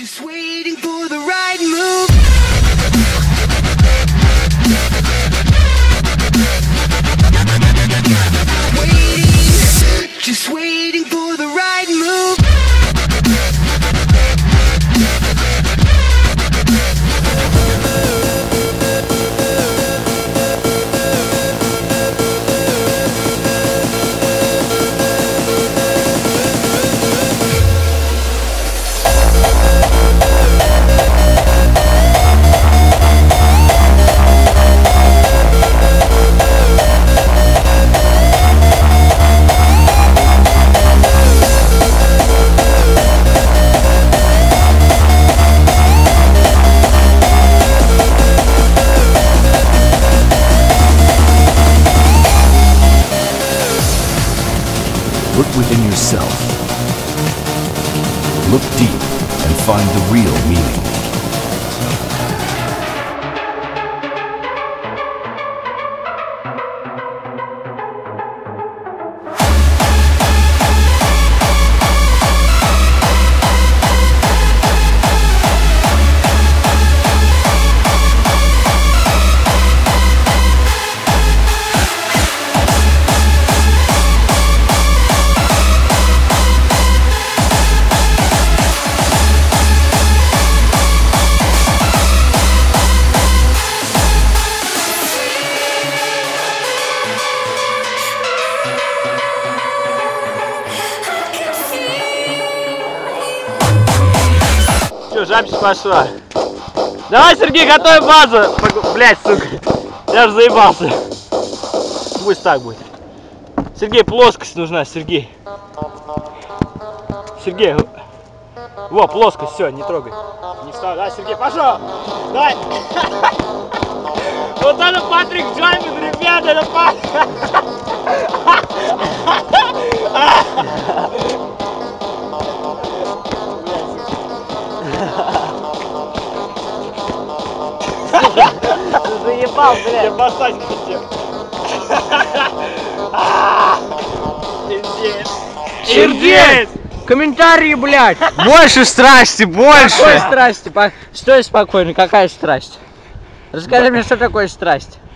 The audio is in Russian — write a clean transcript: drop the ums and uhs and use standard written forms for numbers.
Just waiting for the right move. Just waiting for the right move. Look within yourself. Look deep and find the real meaning. Все, запись пошла. Давай, Сергей, готовь базу. Блять, сука. Я же заебался. Пусть так будет. Сергей, плоскость нужна, Сергей. Сергей. Во, плоскость, все, не трогай. Не вставай. Да, Сергей, пошел. Дай. Вот это Патрик Джамин, ребята, это Патрик. Ты заебал, блядь. Я бросать хотел. Сердец! Комментарии, блядь. Больше страсти, больше! Какой страсти? Стой спокойно, какая страсть? Расскажи мне, что такое страсть?